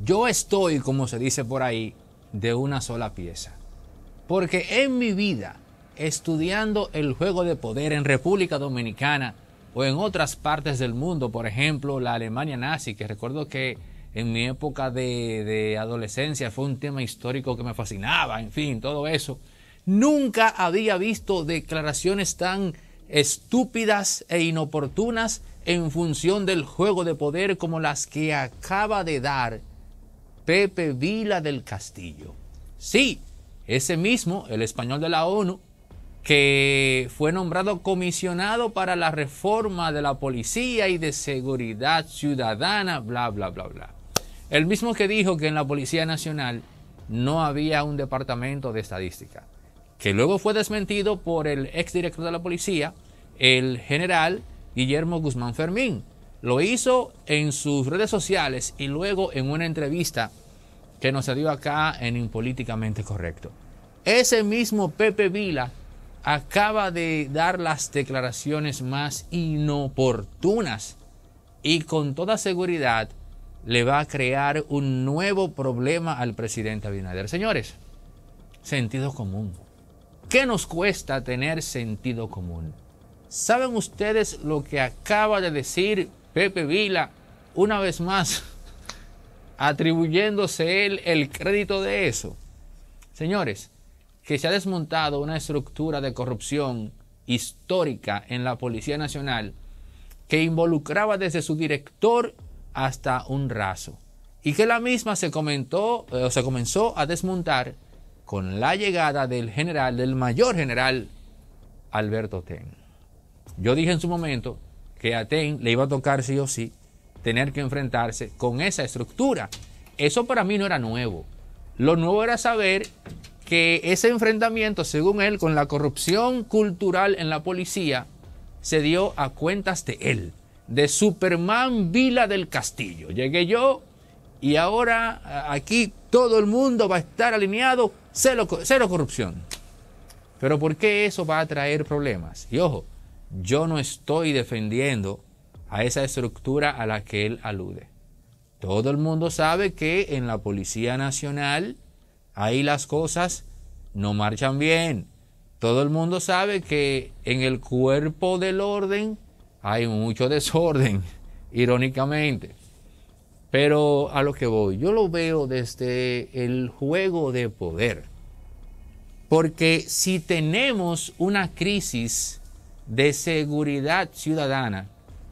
Yo estoy, como se dice por ahí, de una sola pieza. Porque en mi vida, estudiando el juego de poder en República Dominicana o en otras partes del mundo, por ejemplo, la Alemania nazi, que recuerdo que en mi época de adolescencia fue un tema histórico que me fascinaba, en fin, todo eso, nunca había visto declaraciones tan estúpidas e inoportunas en función del juego de poder como las que acaba de dar Pepe Vila del Castillo. Sí, ese mismo, el español de la ONU, que fue nombrado comisionado para la reforma de la policía y de seguridad ciudadana, bla, bla, bla, bla. El mismo que dijo que en la Policía Nacional no había un departamento de estadística, que luego fue desmentido por el exdirector de la policía, el general Guillermo Guzmán Fermín. Lo hizo en sus redes sociales y luego en una entrevista que nos dio acá en Impolíticamente Correcto. Ese mismo Pepe Vila acaba de dar las declaraciones más inoportunas y con toda seguridad le va a crear un nuevo problema al presidente Abinader. Señores, sentido común. ¿Qué nos cuesta tener sentido común? ¿Saben ustedes lo que acaba de decir Pepe Vila una vez más, atribuyéndose él el crédito de eso? Señores, que se ha desmontado una estructura de corrupción histórica en la Policía Nacional que involucraba desde su director hasta un raso, y que la misma se comenzó a desmontar con la llegada del mayor general Alberto Ten. Yo dije en su momento que a Ten le iba a tocar sí o sí tener que enfrentarse con esa estructura. Eso para mí no era nuevo. Lo nuevo era saber que ese enfrentamiento, según él, con la corrupción cultural en la policía, se dio a cuentas de él, de Superman Vila del Castillo. Llegué yo y ahora aquí todo el mundo va a estar alineado, cero corrupción. Pero ¿por qué eso va a traer problemas? Y ojo, yo no estoy defendiendo a esa estructura a la que él alude. Todo el mundo sabe que en la Policía Nacional ahí las cosas no marchan bien. Todo el mundo sabe que en el cuerpo del orden hay mucho desorden, irónicamente. Pero a lo que voy, yo lo veo desde el juego de poder. Porque si tenemos una crisis de seguridad ciudadana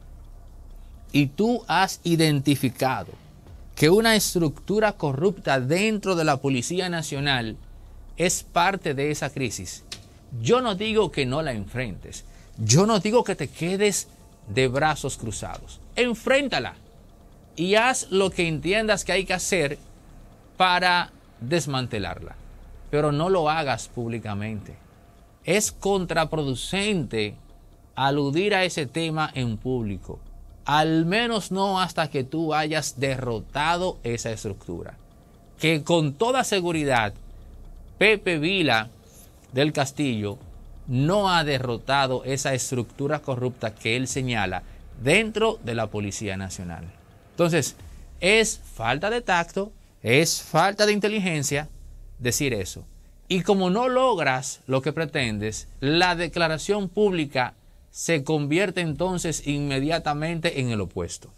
y tú has identificado que una estructura corrupta dentro de la Policía Nacional es parte de esa crisis, yo no digo que no la enfrentes. Yo no digo que te quedes de brazos cruzados. Enfréntala y haz lo que entiendas que hay que hacer para desmantelarla. Pero no lo hagas públicamente. Es contraproducente aludir a ese tema en público. Al menos no hasta que tú hayas derrotado esa estructura. Que con toda seguridad Pepe Vila del Castillo no ha derrotado esa estructura corrupta que él señala dentro de la Policía Nacional. Entonces, es falta de tacto, es falta de inteligencia decir eso. Y como no logras lo que pretendes, la declaración pública se convierte entonces inmediatamente en el opuesto.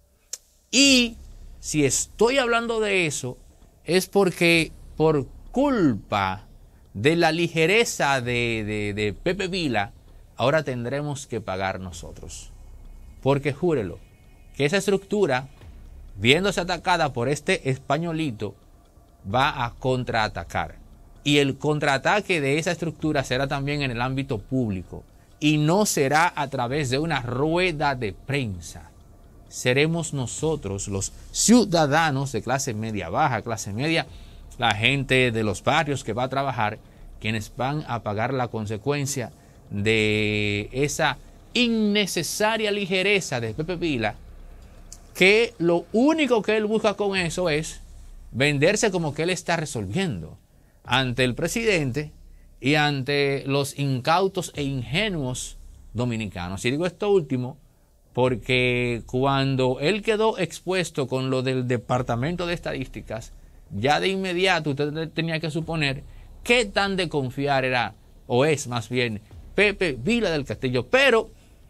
Y si estoy hablando de eso, es porque por culpa de la ligereza de Pepe Vila, ahora tendremos que pagar nosotros. Porque júrelo, que esa estructura, viéndose atacada por este españolito, va a contraatacar. Y el contraataque de esa estructura será también en el ámbito público. Y no será a través de una rueda de prensa. Seremos nosotros, los ciudadanos de clase media baja, clase media, la gente de los barrios que va a trabajar, quienes van a pagar la consecuencia de esa innecesaria ligereza de Pepe Vila, que lo único que él busca con eso es venderse como que él está resolviendo ante el presidente y ante los incautos e ingenuos dominicanos. Y digo esto último porque cuando él quedó expuesto con lo del Departamento de Estadísticas, ya de inmediato usted tenía que suponer qué tan de confiar era, o es más bien, Pepe Vila del Castillo. Pero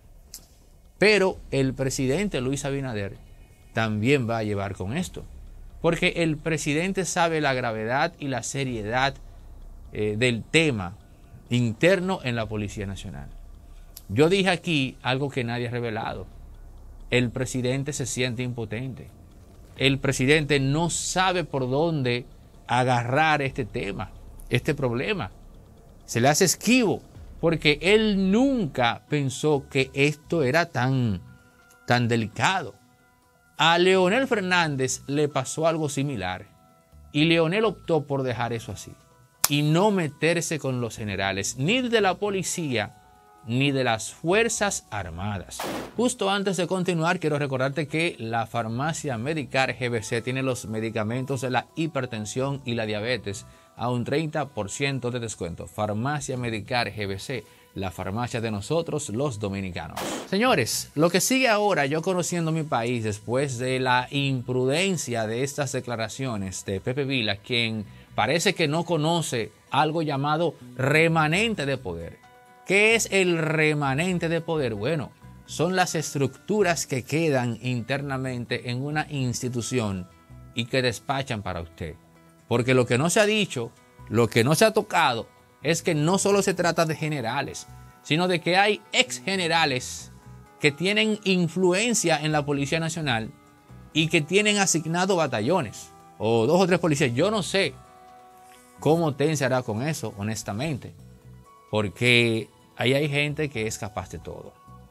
el presidente Luis Abinader también va a llevar con esto, porque el presidente sabe la gravedad y la seriedad del tema interno en la Policía Nacional. Yo dije aquí algo que nadie ha revelado. El presidente se siente impotente. El presidente no sabe por dónde agarrar este tema, este problema. Se le hace esquivo, porque él nunca pensó que esto era tan delicado. A Leonel Fernández le pasó algo similar, y Leonel optó por dejar eso así y no meterse con los generales, ni de la policía, ni de las Fuerzas Armadas. Justo antes de continuar, quiero recordarte que la farmacia Medicar GBC tiene los medicamentos de la hipertensión y la diabetes a un 30% de descuento. Farmacia Medicar GBC, la farmacia de nosotros los dominicanos. Señores, lo que sigue ahora, yo conociendo mi país después de la imprudencia de estas declaraciones de Pepe Vila, quien parece que no conoce algo llamado remanente de poder. ¿Qué es el remanente de poder? Bueno, son las estructuras que quedan internamente en una institución y que despachan para usted. Porque lo que no se ha dicho, lo que no se ha tocado, es que no solo se trata de generales, sino de que hay ex generales que tienen influencia en la Policía Nacional y que tienen asignado batallones o 2 o 3 policías. Yo no sé cómo TEN se hará con eso, honestamente, porque ahí hay gente que es capaz de todo.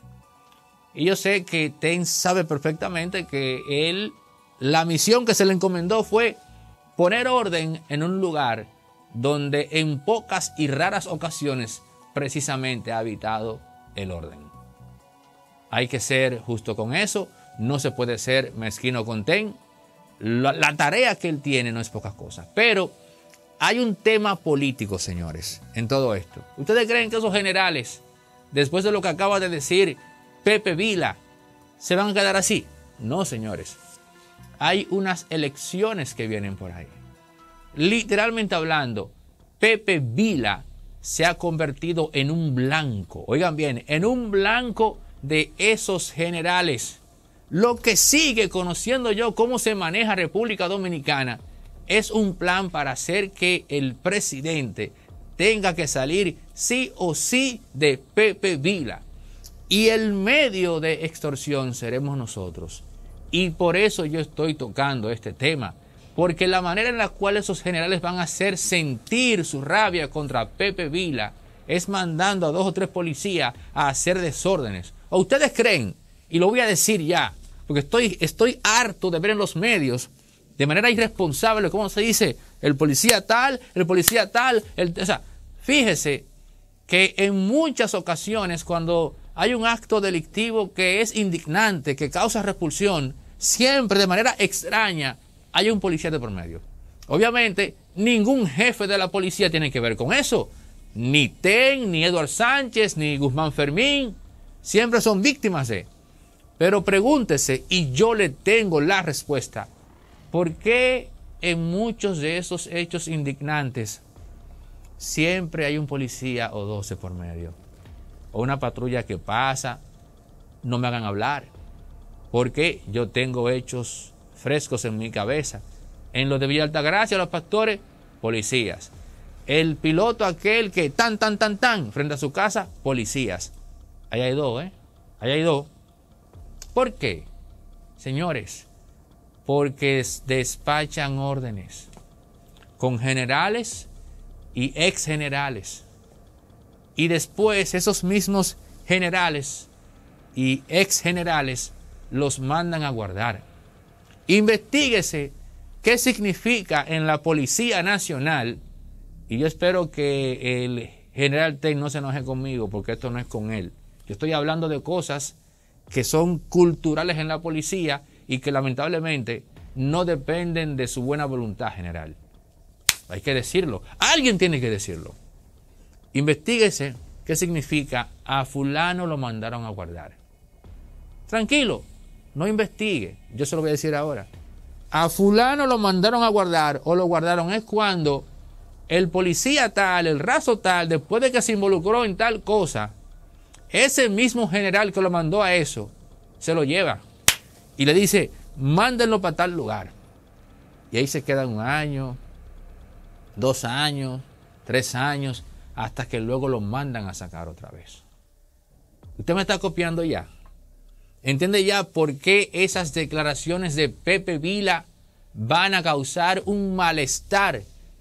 Y yo sé que TEN sabe perfectamente que la misión que se le encomendó fue poner orden en un lugar donde en pocas y raras ocasiones precisamente ha habitado el orden. Hay que ser justo con eso, no se puede ser mezquino con TEN. La tarea que él tiene no es poca cosa, pero hay un tema político, señores, en todo esto. ¿Ustedes creen que esos generales, después de lo que acaba de decir Pepe Vila, se van a quedar así? No, señores. Hay unas elecciones que vienen por ahí. Literalmente hablando, Pepe Vila se ha convertido en un blanco. Oigan bien, en un blanco de esos generales. Lo que sigue, conociendo yo cómo se maneja República Dominicana, es un plan para hacer que el presidente tenga que salir sí o sí de Pepe Vila. Y el medio de extorsión seremos nosotros. Y por eso yo estoy tocando este tema. Porque la manera en la cual esos generales van a hacer sentir su rabia contra Pepe Vila es mandando a 2 o 3 policías a hacer desórdenes. ¿O ustedes creen? Y lo voy a decir ya, porque estoy harto de ver en los medios de manera irresponsable, ¿cómo se dice? El policía tal. O sea, fíjese que en muchas ocasiones cuando hay un acto delictivo que es indignante, que causa repulsión, siempre de manera extraña hay un policía de por medio. Obviamente, ningún jefe de la policía tiene que ver con eso. Ni TEN, ni Eduardo Sánchez, ni Guzmán Fermín. Siempre son víctimas de. Pero pregúntese, y yo le tengo la respuesta, ¿por qué en muchos de esos hechos indignantes siempre hay un policía o 12 por medio? O una patrulla que pasa, no me hagan hablar. Porque yo tengo hechos frescos en mi cabeza. En los de Villa Altagracia, los pastores, policías. El piloto aquel que tan, frente a su casa, policías. Ahí hay 2, Ahí hay 2. ¿Por qué? Señores, porque despachan órdenes con generales y ex generales. Y después esos mismos generales y ex generales los mandan a guardar. Investíguese qué significa en la Policía Nacional, y yo espero que el general TEN no se enoje conmigo porque esto no es con él. Yo estoy hablando de cosas que son culturales en la policía y que lamentablemente no dependen de su buena voluntad general. Hay que decirlo. Alguien tiene que decirlo. Investíguese qué significa a fulano lo mandaron a guardar. tranquilo, no investigue. Yo se lo voy a decir ahora. A fulano lo mandaron a guardar o lo guardaron es cuando el policía tal, el raso tal, después de que se involucró en tal cosa, ese mismo general que lo mandó a eso, se lo lleva y le dice, mándenlo para tal lugar. Y ahí se queda 1 año, 2 años, 3 años, hasta que luego lo mandan a sacar otra vez. Usted me está copiando ya. ¿Entiende ya por qué esas declaraciones de Pepe Vila van a causar un malestar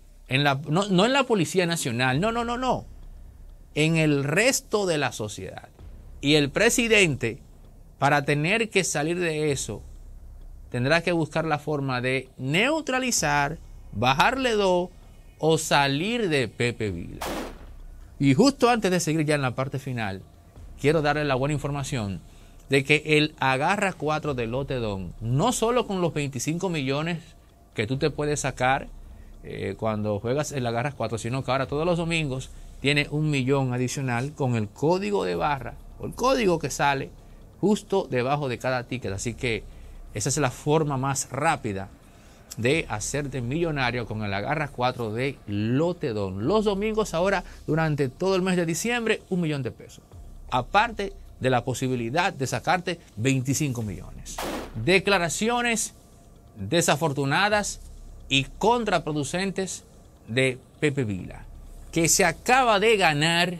no en la Policía Nacional, no, en el resto de la sociedad? Y el presidente, para tener que salir de eso, tendrá que buscar la forma de neutralizar, bajarle 2 o salir de Pepe Vila. Y justo antes de seguir ya en la parte final, quiero darle la buena información de que el Agarra 4 de Lotedón, no solo con los 25 millones que tú te puedes sacar cuando juegas el Agarra 4, sino que ahora todos los domingos tiene 1 millón adicional con el código de barra o el código que sale justo debajo de cada ticket. Así que esa es la forma más rápida de hacerte millonario con el Agarra 4 de Lotedón. Los domingos ahora, durante todo el mes de diciembre, 1 millón de pesos. Aparte de la posibilidad de sacarte 25 millones. Declaraciones desafortunadas y contraproducentes de Pepe Vila, que se acaba de ganar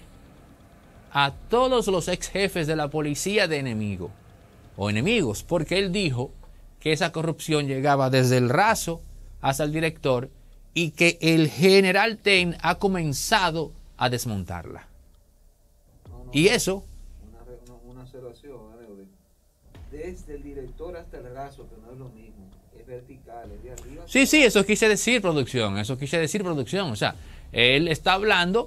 a todos los ex jefes de la policía de enemigo o enemigos, porque él dijo que esa corrupción llegaba desde el raso hasta el director y que el general Ten ha comenzado a desmontarla. Y eso... Una observación, desde el director hasta el raso, que no es lo mismo, es vertical, es de arriba. Sí, eso quise decir, producción, o sea, él está hablando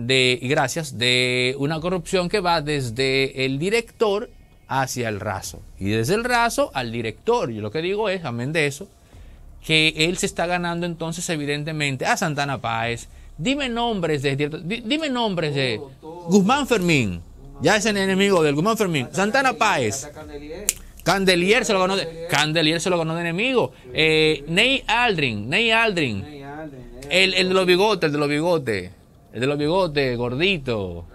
de una corrupción que va desde el director hacia el raso y desde el raso al director. Yo lo que digo es, amén de eso, que él se está ganando entonces evidentemente a Santana Páez. Dime nombres de Guzmán Fermín, ya es el enemigo del Guzmán Fermín. Santana Páez, Candelier se lo ganó de enemigo. Ney Aldrin, el de los bigotes, gordito.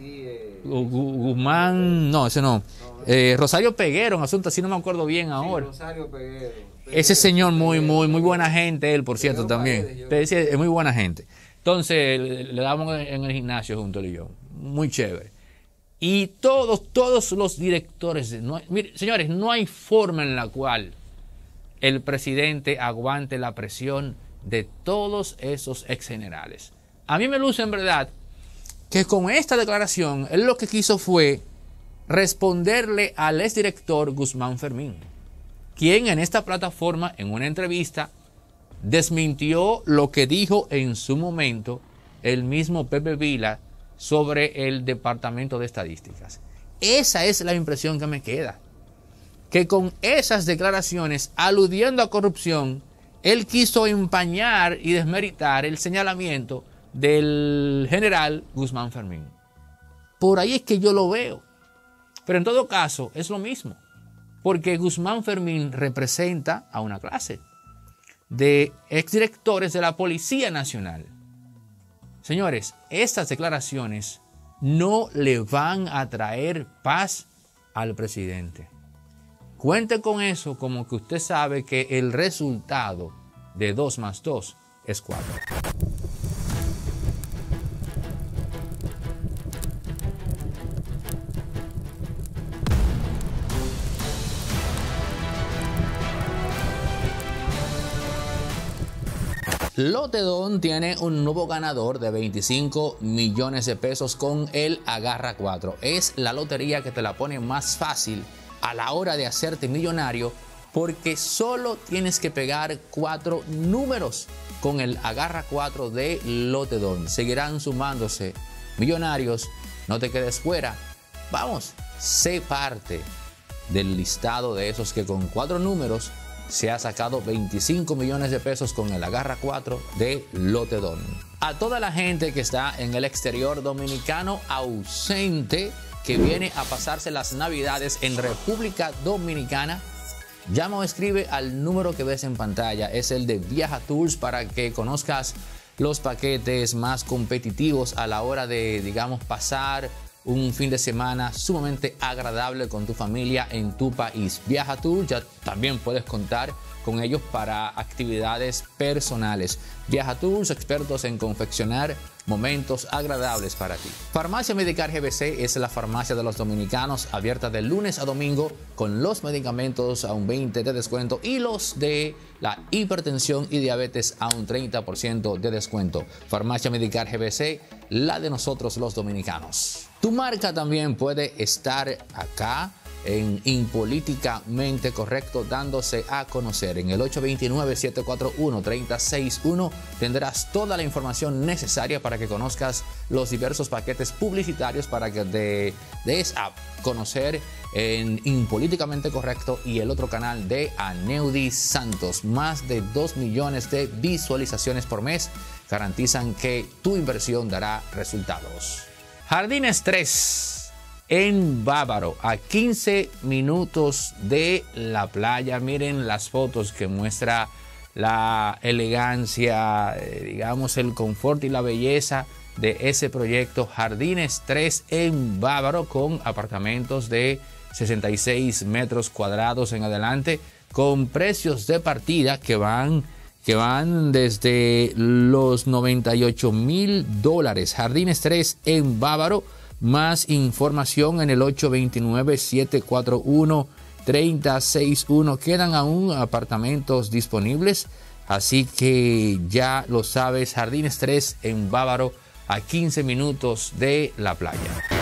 Guzmán, no, ese no. Rosario Peguero, un asunto así, no me acuerdo bien ahora. Rosario Peguero. Ese señor muy buena gente, él, por cierto, también. Es muy buena gente. Entonces, le damos en el gimnasio junto él y yo. Muy chévere. Y todos los directores, señores, no hay forma en la cual el presidente aguante la presión de todos esos ex generales. A mí me luce en verdad que con esta declaración él lo que quiso fue responderle al exdirector Guzmán Fermín, quien en esta plataforma, en una entrevista, desmintió lo que dijo en su momento el mismo Pepe Vila sobre el Departamento de Estadísticas. Esa es la impresión que me queda, que con esas declaraciones aludiendo a corrupción, él quiso empañar y desmeritar el señalamiento del general Guzmán Fermín. Por ahí es que yo lo veo. Pero en todo caso es lo mismo, porque Guzmán Fermín representa a una clase de exdirectores de la Policía Nacional. Señores, estas declaraciones no le van a traer paz al presidente. Cuente con eso, como que usted sabe que el resultado de 2 más 2 es 4. Lotedón tiene un nuevo ganador de 25 millones de pesos con el Agarra 4. Es la lotería que te la pone más fácil a la hora de hacerte millonario, porque solo tienes que pegar 4 números con el Agarra 4 de Lotedón. Seguirán sumándose millonarios, no te quedes fuera. Vamos, sé parte del listado de esos que con 4 números se ha sacado 25 millones de pesos con el Agarra 4 de Lotedón. A toda la gente que está en el exterior dominicano ausente, que viene a pasarse las Navidades en República Dominicana? Llama o escribe al número que ves en pantalla, es el de Viaja Tours, para que conozcas los paquetes más competitivos a la hora de, digamos, pasar un fin de semana sumamente agradable con tu familia en tu país. Viaja Tours, ya también puedes contar con ellos para actividades personales. Viaja Tours, expertos en confeccionar momentos agradables para ti. Farmacia Medicar GBC es la farmacia de los dominicanos, abierta de lunes a domingo, con los medicamentos a un 20% de descuento y los de la hipertensión y diabetes a un 30% de descuento. Farmacia Medicar GBC, la de nosotros los dominicanos. Tu marca también puede estar acá en Impolíticamente Correcto, dándose a conocer. En el 829-741-3061 tendrás toda la información necesaria para que conozcas los diversos paquetes publicitarios para que te des a conocer en Impolíticamente Correcto y el otro canal de Aneudi Santos. Más de 2 millones de visualizaciones por mes garantizan que tu inversión dará resultados. Jardines 3 en Bávaro, a 15 minutos de la playa. Miren las fotos que muestra la elegancia, digamos el confort y la belleza de ese proyecto. Jardines 3 en Bávaro, con apartamentos de 66 metros cuadrados en adelante, con precios de partida que van desde los $98,000. Jardines 3 en Bávaro. Más información en el 829-741-3061. Quedan aún apartamentos disponibles, así que ya lo sabes. Jardines 3 en Bávaro, a 15 minutos de la playa.